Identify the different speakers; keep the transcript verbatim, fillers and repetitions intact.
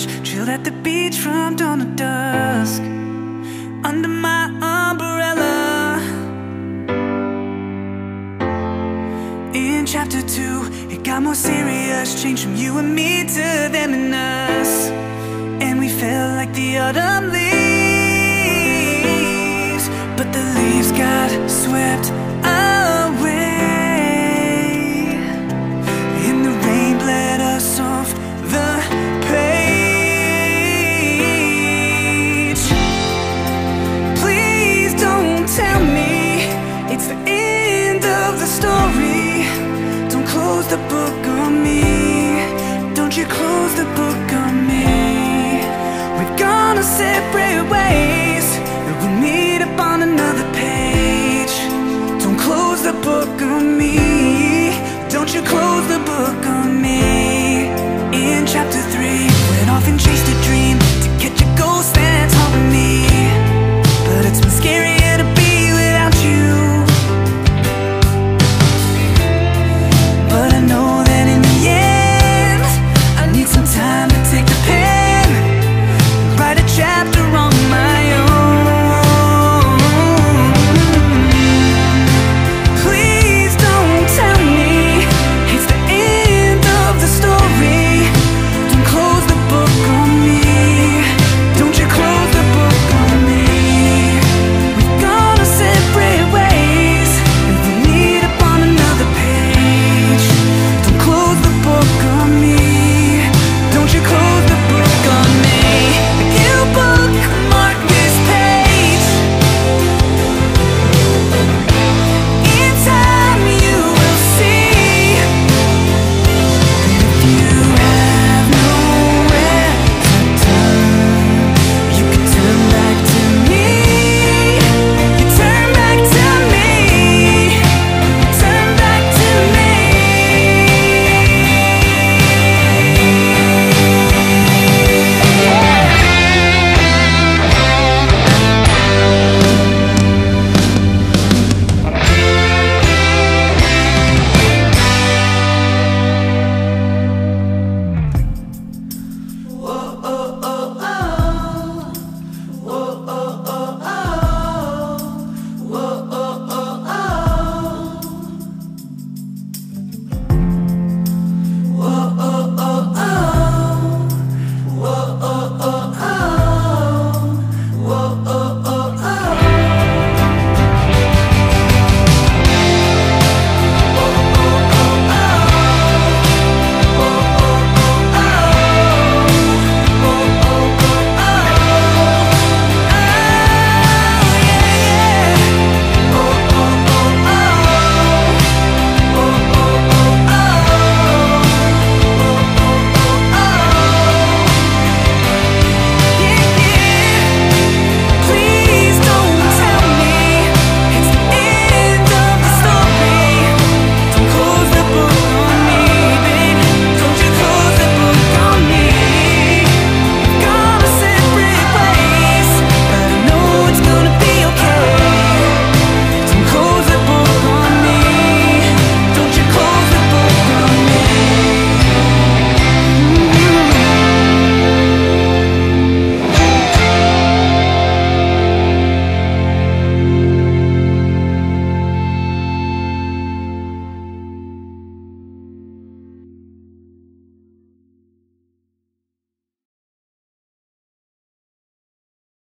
Speaker 1: rush, chilled at the beach from dawn to dusk, under my umbrella. In chapter two, it got more serious, changed from you and me to them and us, and we felt like the autumn leaves, but the leaves got swept away, and the rain bled us off the page. Please don't tell me it's the end of the story. Don't close the book on me. Don't you close the book on me. We're gonna separate ways, and we'll meet up on another page. Don't close the book on me. Don't you close the book on me. In chapter three,